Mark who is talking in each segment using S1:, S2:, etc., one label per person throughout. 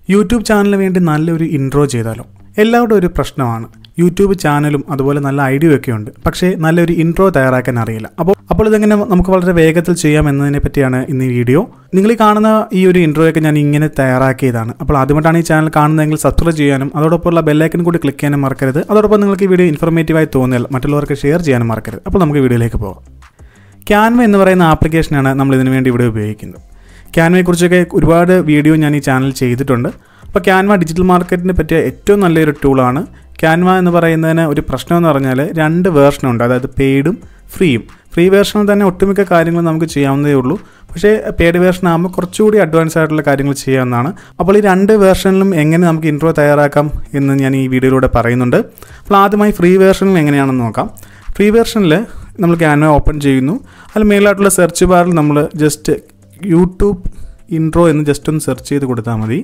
S1: YouTube ചാനലിന് വേണ്ടി നല്ലൊരു ഇൻട്രോ ചെയ്താലോ? എല്ലാവരുടെ ഒരു പ്രശ്നമാണ്. യൂട്യൂബ് ചാനലും അതുപോലെ നല്ല ഐഡിയ ഒക്കെ ഉണ്ട്, പക്ഷേ നല്ലൊരു ഇൻട്രോ തയ്യാറാക്കാൻ അറിയില്ല. അപ്പോൾ ഇതെങ്ങനെ നമുക്ക് വളരെ വേഗത്തിൽ ചെയ്യാം എന്നതിനെ പറ്റിയാണ് ഇന്ന് ഈ വീഡിയോ. നിങ്ങൾ ഈ കാണുന്ന ഈ ഒരു ഇൻട്രോയൊക്കെ ഞാൻ ഇങ്ങനെ തയ്യാറാക്കിയതാണ്. അപ്പോൾ ആദ്യമായിട്ടാണ് ഈ ചാനൽ കാണുന്നതെങ്കിൽ സബ്സ്ക്രൈബ് ചെയ്യാനും അതോടൊപ്പമുള്ള ബെല്ലൈക്കൻ കൂടി ക്ലിക്ക് ചെയ്യാനും മറക്കരുത്. അതോടൊപ്പം നിങ്ങൾക്ക് ഈ വീഡിയോ ഇൻഫോർമേറ്റീവായി തോന്നിയാൽ മറ്റുള്ളവർക്ക് ഷെയർ ചെയ്യാനും മറക്കരുത്. അപ്പോൾ നമുക്ക് വീഡിയോയിലേക്ക് പോകാം. ക്യാൻവ എന്ന് പറയുന്ന ആപ്ലിക്കേഷനാണ് നമ്മൾ ഇതിനു വേണ്ടി ഇവിടെ ഉപയോഗിക്കുന്നത്. ക്യാൻവയെക്കുറിച്ചൊക്കെ ഒരുപാട് വീഡിയോ ഞാൻ ഈ ചാനൽ ചെയ്തിട്ടുണ്ട്. അപ്പോൾ ക്യാൻവ ഡിജിറ്റൽ മാർക്കറ്റിനെ പറ്റിയ ഏറ്റവും നല്ലൊരു ടൂളാണ്. ക്യാൻവ എന്ന് പറയുന്നതിന് ഒരു പ്രശ്നം എന്ന് പറഞ്ഞാൽ 2 വേർഷനുണ്ട്, അതായത് പെയ്ഡും ഫ്രീയും. ഫ്രീ വേർഷനിൽ തന്നെ ഒട്ടുമിക്ക കാര്യങ്ങൾ നമുക്ക് ചെയ്യാവുന്നതേ ഉള്ളൂ, പക്ഷേ പെയ്ഡ് വേർഷൻ ആകുമ്പോൾ കുറച്ചുകൂടി അഡ്വാൻസ് ആയിട്ടുള്ള കാര്യങ്ങൾ ചെയ്യാവുന്നതാണ്. അപ്പോൾ ഈ 2 വേർഷനിലും എങ്ങനെ നമുക്ക് ഇൻട്രോ തയ്യാറാക്കാം എന്ന് ഞാൻ ഈ വീഡിയോയിലൂടെ പറയുന്നുണ്ട്. അപ്പോൾ ആദ്യമായി ഫ്രീ വേർഷനിൽ എങ്ങനെയാണെന്ന് നോക്കാം. ഫ്രീ വേർഷനിൽ നമ്മൾ ക്യാൻവ ഓപ്പൺ ചെയ്യുന്നു. അതിൽ മേലായിട്ടുള്ള സെർച്ച് ബാറിൽ നമ്മൾ ജസ്റ്റ് യൂട്യൂബ് ഇൻട്രോ എന്ന് ജസ്റ്റ് ഒന്ന് സെർച്ച് ചെയ്ത് കൊടുത്താൽ മതി.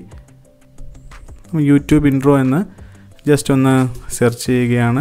S1: യൂട്യൂബ് ഇൻട്രോ എന്ന് ജസ്റ്റ് ഒന്ന് സെർച്ച് ചെയ്യുകയാണ്.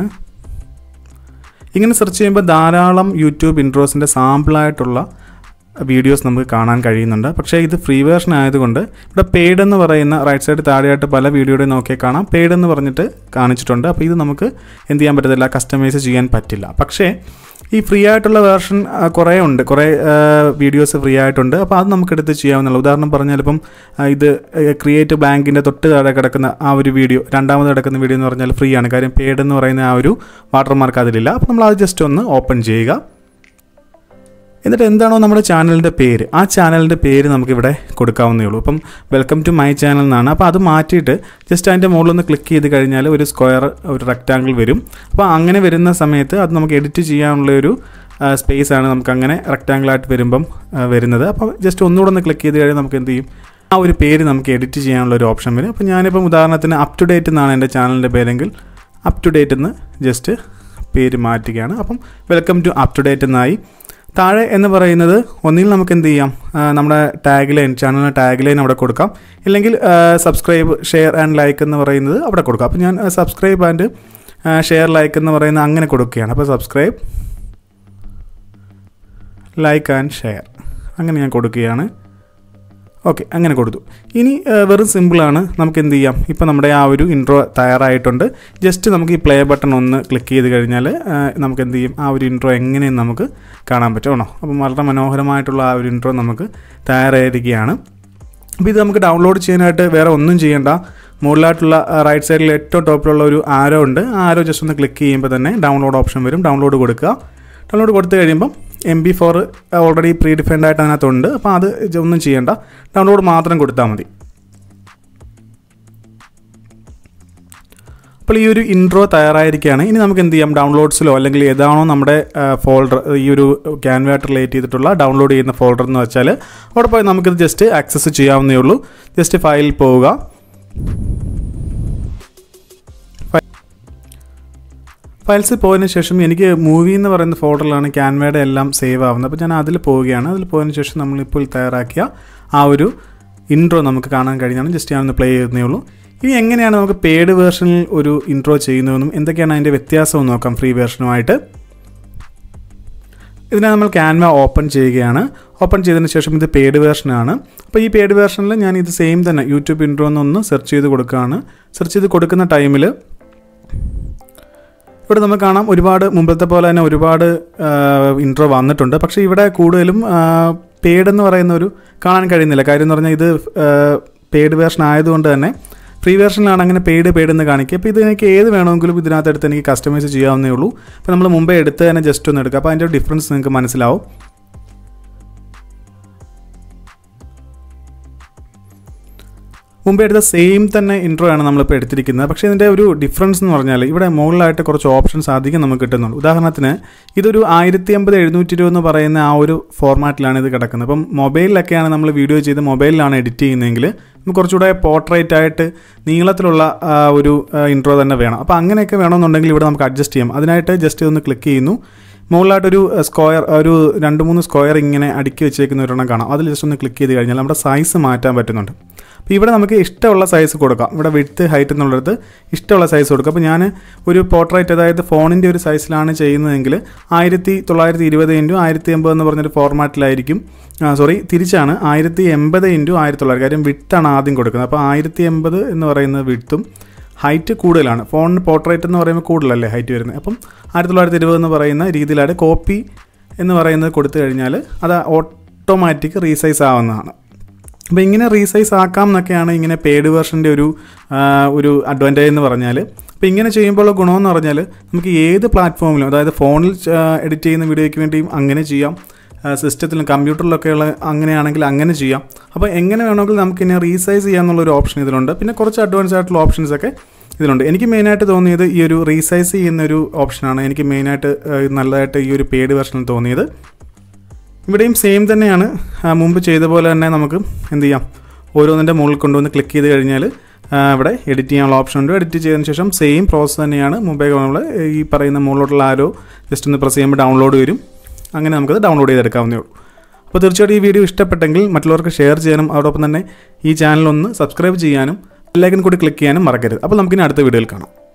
S1: ഇങ്ങനെ സെർച്ച് ചെയ്യുമ്പോൾ ധാരാളം യൂട്യൂബ് ഇൻട്രോസിൻ്റെ സാമ്പിളായിട്ടുള്ള വീഡിയോസ് നമുക്ക് കാണാൻ കഴിയുന്നുണ്ട്. പക്ഷേ ഇത് ഫ്രീ വേർഷൻ ആയതുകൊണ്ട് ഇവിടെ പെയ്ഡ് എന്ന് പറയുന്ന റൈറ്റ് സൈഡ് താഴെയായിട്ട് പല വീഡിയോയുടെ നോക്കിയാൽ കാണാം, പെയ്ഡ് എന്ന് പറഞ്ഞിട്ട് കാണിച്ചിട്ടുണ്ട്. അപ്പോൾ ഇത് നമുക്ക് എന്ത് ചെയ്യാൻ പറ്റത്തില്ല, കസ്റ്റമൈസ് ചെയ്യാൻ പറ്റില്ല. പക്ഷേ ഈ ഫ്രീ ആയിട്ടുള്ള വേർഷൻ കുറേ ഉണ്ട്, കുറേ വീഡിയോസ് ഫ്രീ ആയിട്ടുണ്ട്. അപ്പോൾ അത് നമുക്കെടുത്ത് ചെയ്യാവുന്നതാണ്. ഉദാഹരണം പറഞ്ഞാൽ ഇപ്പം ഇത് ക്രിയേറ്റ് ബാങ്കിൻ്റെ തൊട്ട് താഴെ കിടക്കുന്ന ആ ഒരു വീഡിയോ, രണ്ടാമത് കിടക്കുന്ന വീഡിയോ എന്ന് പറഞ്ഞാൽ ഫ്രീ ആണ്. കാര്യം പെയ്ഡ് എന്ന് പറയുന്ന ആ ഒരു വാട്ടർമാർക്ക് അതിലില്ല. അപ്പോൾ നമ്മൾ അത് ജസ്റ്റ് ഒന്ന് ഓപ്പൺ ചെയ്യുക. എന്നിട്ട് എന്താണോ നമ്മുടെ ചാനലിൻ്റെ പേര്, ആ ചാനലിൻ്റെ പേര് നമുക്കിവിടെ കൊടുക്കാവുന്നേ ഉള്ളൂ. ഇപ്പം വെൽക്കം ടു മൈ ചാനൽ എന്നാണ്. അപ്പോൾ അത് മാറ്റിയിട്ട് ജസ്റ്റ് അതിൻ്റെ മുകളിലൊന്ന് ക്ലിക്ക് ചെയ്ത് കഴിഞ്ഞാൽ ഒരു സ്ക്വയർ, ഒരു റെക്റ്റാങ്കിൾ വരും. അപ്പോൾ അങ്ങനെ വരുന്ന സമയത്ത് അത് നമുക്ക് എഡിറ്റ് ചെയ്യാനുള്ളൊരു സ്പേസ് ആണ് നമുക്ക് അങ്ങനെ റെക്റ്റാങ്കിളായിട്ട് വരുമ്പം വരുന്നത്. അപ്പോൾ ജസ്റ്റ് ഒന്നുകൂടെ ഒന്ന് ക്ലിക്ക് ചെയ്ത് കഴിഞ്ഞാൽ നമുക്ക് എന്ത് ചെയ്യും, ആ ഒരു പേര് നമുക്ക് എഡിറ്റ് ചെയ്യാനുള്ള ഒരു ഓപ്ഷൻ വരും. അപ്പോൾ ഞാനിപ്പം ഉദാഹരണത്തിന് അപ് ടു ഡേറ്റ് എന്നാണ് എൻ്റെ ചാനലിൻ്റെ പേരെങ്കിൽ അപ് ടു ഡേറ്റ് എന്ന് ജസ്റ്റ് പേര് മാറ്റുകയാണ്. അപ്പം welcome to up to date എന്നായി. താഴെ എന്ന് പറയുന്നത് ഒന്നിൽ നമുക്ക് എന്ത് ചെയ്യാം, നമ്മുടെ ടാഗ് ലൈൻ, ചാനലിൻ്റെ ടാഗ് ലൈൻ അവിടെ കൊടുക്കാം. ഇല്ലെങ്കിൽ സബ്സ്ക്രൈബ്, ഷെയർ ആൻഡ് ലൈക്ക് എന്ന് പറയുന്നത് അവിടെ കൊടുക്കാം. അപ്പോൾ ഞാൻ സബ്സ്ക്രൈബ് ആൻഡ് ഷെയർ ലൈക്ക് എന്ന് പറയുന്നത് അങ്ങനെ കൊടുക്കുകയാണ്. അപ്പോൾ സബ്സ്ക്രൈബ്, ലൈക്ക് ആൻഡ് ഷെയർ അങ്ങനെ ഞാൻ കൊടുക്കുകയാണ്. ഓക്കെ, അങ്ങനെ കൊടുത്തു. ഇനി വെറും സിമ്പിളാണ്. നമുക്ക് എന്ത് ചെയ്യാം, ഇപ്പോൾ നമ്മുടെ ആ ഒരു ഇൻട്രോ തയ്യാറായിട്ടുണ്ട്. ജസ്റ്റ് നമുക്ക് ഈ പ്ലേ ബട്ടൺ ഒന്ന് ക്ലിക്ക് ചെയ്ത് കഴിഞ്ഞാൽ നമുക്ക് എന്ത് ചെയ്യും, ആ ഒരു ഇൻട്രോ എങ്ങനെയും നമുക്ക് കാണാൻ പറ്റുമോ. അപ്പം വളരെ മനോഹരമായിട്ടുള്ള ആ ഒരു ഇൻട്രോ നമുക്ക് തയ്യാറായിരിക്കുകയാണ്. അപ്പോൾ ഇത് നമുക്ക് ഡൗൺലോഡ് ചെയ്യാനായിട്ട് വേറെ ഒന്നും ചെയ്യേണ്ട. മുകളിലായിട്ടുള്ള റൈറ്റ് സൈഡിൽ ഏറ്റവും ടോപ്പിലുള്ള ഒരു ആരോ ഉണ്ട്. ആ ആരോ ജസ്റ്റ് ഒന്ന് ക്ലിക്ക് ചെയ്യുമ്പോൾ തന്നെ ഡൗൺലോഡ് ഓപ്ഷൻ വരും. ഡൗൺലോഡ് കൊടുക്കുക. ഡൗൺലോഡ് കൊടുത്തു കഴിയുമ്പം MP4 ഓൾറെഡി പ്രീ ഡിഫൈൻഡ് ആയിട്ട് അതിനകത്തുണ്ട്. അപ്പോൾ അത് ഒന്നും ചെയ്യേണ്ട, ഡൗൺലോഡ് മാത്രം കൊടുത്താൽ മതി. അപ്പോൾ ഈ ഒരു ഇൻട്രോ തയ്യാറായിരിക്കുകയാണ്. ഇനി നമുക്ക് എന്ത് ചെയ്യാം, ഡൗൺലോഡ്സിലോ അല്ലെങ്കിൽ ഏതാണോ നമ്മുടെ ഫോൾഡർ, ഈ ഒരു ക്യാൻവയായിട്ട് റിലേറ്റ് ചെയ്തിട്ടുള്ള ഡൗൺലോഡ് ചെയ്യുന്ന ഫോൾഡർ എന്ന് വെച്ചാൽ അവിടെ പോയി നമുക്കിത് ജസ്റ്റ് ആക്സസ് ചെയ്യാവുന്നേ ഉള്ളൂ. ജസ്റ്റ് ഫയലിൽ പോവുക. ഫയൽസിൽ പോയതിന് ശേഷം എനിക്ക് മൂവി എന്ന് പറയുന്ന ഫോൾഡറിലാണ് ക്യാൻവയുടെ എല്ലാം സേവ് ആവുന്നത്. അപ്പോൾ ഞാൻ അതിൽ പോവുകയാണ്. അതിൽ പോയതിന് ശേഷം നമ്മളിപ്പോൾ തയ്യാറാക്കിയ ആ ഒരു ഇൻട്രോ നമുക്ക് കാണാൻ കഴിയുന്നതാണ്. ജസ്റ്റ് ഞാനൊന്ന് പ്ലേ ചെയ്യുന്നേ ഉള്ളൂ. ഇനി എങ്ങനെയാണ് നമുക്ക് പെയ്ഡ് വേർഷനിൽ ഒരു ഇൻട്രോ ചെയ്യുന്നതെന്നും എന്തൊക്കെയാണ് അതിൻ്റെ വ്യത്യാസവും നോക്കാം ഫ്രീ വേർഷനുമായിട്ട്. ഇതിനെ നമ്മൾ ക്യാൻവ ഓപ്പൺ ചെയ്യുകയാണ്. ഓപ്പൺ ചെയ്തതിന് ശേഷം ഇത് പെയ്ഡ് വേർഷനാണ്. അപ്പോൾ ഈ പെയ്ഡ് വേർഷനിൽ ഞാൻ ഇത് സെയിം തന്നെ യൂട്യൂബ് ഇൻട്രോ എന്നൊന്ന് സെർച്ച് ചെയ്ത് കൊടുക്കുകയാണ്. സെർച്ച് ചെയ്ത് കൊടുക്കുന്ന ടൈമിൽ ഇവിടെ നമുക്ക് കാണാം ഒരുപാട് മുമ്പത്തെ പോലെ തന്നെ ഒരുപാട് ഇൻട്രോ വന്നിട്ടുണ്ട്. പക്ഷേ ഇവിടെ കൂടുതലും പെയ്ഡ് എന്ന് പറയുന്ന ഒരു കാണാൻ കഴിയുന്നില്ല. കാര്യം എന്ന് പറഞ്ഞാൽ ഇത് പെയ്ഡ് വേർഷൻ ആയതുകൊണ്ട് തന്നെ ഫ്രീ വേർഷനിലാണ് അങ്ങനെ പെയ്ഡ് എന്ന് കാണിക്കുക. അപ്പോൾ ഇത് എനിക്ക് ഏത് വേണമെങ്കിലും ഇതിനകത്ത് എടുത്ത് എനിക്ക് കസ്റ്റമൈസ് ചെയ്യാവുന്നേ ഉള്ളൂ. അപ്പോൾ നമ്മൾ മുമ്പേ എടുത്ത് തന്നെ ജസ്റ്റ് ഒന്ന് എടുക്കുക. അപ്പോൾ അതിൻ്റെ ഡിഫറൻസ് നിങ്ങൾക്ക് മനസ്സിലാവും. മുമ്പേ എടുത്ത സെയിം തന്നെ ഇൻട്രോ ആണ് നമ്മളിപ്പോൾ എടുത്തിരിക്കുന്നത്. പക്ഷേ ഇതിൻ്റെ ഒരു ഡിഫറൻസ് എന്ന് പറഞ്ഞാൽ ഇവിടെ മുകളിലായിട്ട് കുറച്ച് ഓപ്ഷൻസ് അധികം നമുക്ക് കിട്ടുന്നുള്ളൂ. ഉദാഹരണത്തിന് ഇതൊരു 1080 720 എന്ന് പറയുന്ന ആ ഒരു ഫോർമാറ്റിലാണ് ഇത് കിടക്കുന്നത്. അപ്പം മൊബൈലിലൊക്കെയാണ് നമ്മൾ വീഡിയോ ചെയ്ത് മൊബൈലിലാണ് എഡിറ്റ് ചെയ്യുന്നതെങ്കിൽ നമുക്ക് കുറച്ചുകൂടെ പോർട്രേറ്റ് ആയിട്ട് നീളത്തിലുള്ള ഒരു ഇൻട്രോ തന്നെ വേണം. അപ്പോൾ അങ്ങനെയൊക്കെ വേണമെന്നുണ്ടെങ്കിൽ ഇവിടെ നമുക്ക് അഡ്ജസ്റ്റ് ചെയ്യാം. അതിനായിട്ട് ജസ്റ്റ് ഒന്ന് ക്ലിക്ക് ചെയ്യുന്നു. മുകളിലായിട്ടൊരു സ്ക്വയർ ഒരു 2-3 സ്ക്വയർ ഇങ്ങനെ അടുക്കി വെച്ചേക്കുന്ന ഒരെണ്ണം കാണാം. അതിൽ ജസ്റ്റ് ഒന്ന് ക്ലിക്ക് ചെയ്ത് കഴിഞ്ഞാൽ നമ്മുടെ സൈസ് മാറ്റാൻ പറ്റുന്നുണ്ട്. അപ്പോൾ ഇവിടെ നമുക്ക് ഇഷ്ടമുള്ള സൈസ് കൊടുക്കാം. ഇവിടെ വിഡ്ത്ത് ഹൈറ്റ് എന്നുള്ളത് ഇഷ്ടമുള്ള സൈസ് കൊടുക്കാം. അപ്പോൾ ഞാൻ ഒരു പോർട്രേറ്റ്, അതായത് ഫോണിൻ്റെ ഒരു സൈസിലാണ് ചെയ്യുന്നതെങ്കിൽ 1920 × 1080 എന്ന് പറഞ്ഞൊരു ഫോർമാറ്റിലായിരിക്കും. തിരിച്ചാണ് 1080 × 1900. കാര്യം വിഡ്ത്താണ് ആദ്യം കൊടുക്കുന്നത്. അപ്പോൾ 1080 എന്ന് പറയുന്നത് വിഡ്ത്തും ഹൈറ്റ് കൂടുതലാണ്. ഫോണിന് പോർട്രേറ്റ് എന്ന് പറയുമ്പോൾ കൂടുതലല്ലേ ഹൈറ്റ് വരുന്നത്. അപ്പം 1920 എന്ന് പറയുന്ന രീതിയിലാണ് കോപ്പി എന്ന് പറയുന്നത് കൊടുത്തു കഴിഞ്ഞാൽ അത് ഓട്ടോമാറ്റിക് റീസൈസ് ആവുന്നതാണ്. അപ്പോൾ ഇങ്ങനെ റീസൈസ് ആക്കാം എന്നൊക്കെയാണ് ഇങ്ങനെ പെയ്ഡ് വേർഷൻ്റെ ഒരു അഡ്വാൻറ്റേജ് എന്ന് പറഞ്ഞാൽ. അപ്പോൾ ഇങ്ങനെ ചെയ്യുമ്പോൾ ഗുണമെന്ന് പറഞ്ഞാൽ നമുക്ക് ഏത് പ്ലാറ്റ്ഫോമിലും, അതായത് ഫോണിൽ എഡിറ്റ് ചെയ്യുന്ന വീഡിയോയ്ക്ക് വേണ്ടിയും അങ്ങനെ ചെയ്യാം, സിസ്റ്റത്തിലും കമ്പ്യൂട്ടറിലൊക്കെയുള്ള അങ്ങനെയാണെങ്കിൽ അങ്ങനെ ചെയ്യാം. അപ്പോൾ എങ്ങനെ വേണമെങ്കിൽ നമുക്കിങ്ങനെ റീസൈസ് ചെയ്യാമെന്നുള്ളൊരു ഓപ്ഷൻ ഇതിലുണ്ട്. പിന്നെ കുറച്ച് അഡ്വാൻസ് ആയിട്ടുള്ള ഓപ്ഷൻസൊക്കെ ഇതിലുണ്ട്. എനിക്ക് മെയിനായിട്ട് തോന്നിയത് ഈ ഒരു റീസൈസ് ചെയ്യുന്നൊരു ഓപ്ഷനാണ് എനിക്ക് മെയിനായിട്ട് നല്ലതായിട്ട് ഈ ഒരു പെയ്ഡ് വെർഷനിൽ തോന്നിയത്. ഇവിടെയും സെയിം തന്നെയാണ്, മുമ്പ് ചെയ്ത പോലെ തന്നെ നമുക്ക് എന്ത് ചെയ്യാം, ഓരോന്നിൻ്റെ മുകളിൽ കൊണ്ടുവന്ന് ക്ലിക്ക് ചെയ്ത് കഴിഞ്ഞാൽ ഇവിടെ എഡിറ്റ് ചെയ്യാനുള്ള ഓപ്ഷൻ ഉണ്ട്. എഡിറ്റ് ചെയ്തതിന് ശേഷം സെയിം പ്രോസസ്സ് തന്നെയാണ് മുമ്പേ നമ്മൾ ഈ പറയുന്ന മുകളിലോട്ടുള്ള ആരോ ജസ്റ്റ് ഒന്ന് പ്രസ് ചെയ്യുമ്പോൾ ഡൗൺലോഡ് വരും. അങ്ങനെ നമുക്കത് ഡൗൺലോഡ് ചെയ്തെടുക്കാവുന്നേ ഉള്ളൂ. അപ്പോൾ തീർച്ചയായിട്ടും ഈ വീഡിയോ ഇഷ്ടപ്പെട്ടെങ്കിൽ മറ്റുള്ളവർക്ക് ഷെയർ ചെയ്യാനും അതോടൊപ്പം തന്നെ ഈ ചാനൽ ഒന്ന് സബ്സ്ക്രൈബ് ചെയ്യാനും ബെൽ ഐക്കൺ കൂടി ക്ലിക്ക് ചെയ്യാനും മറക്കരുത്. അപ്പോൾ നമുക്കിനി അടുത്ത വീഡിയോയിൽ കാണാം.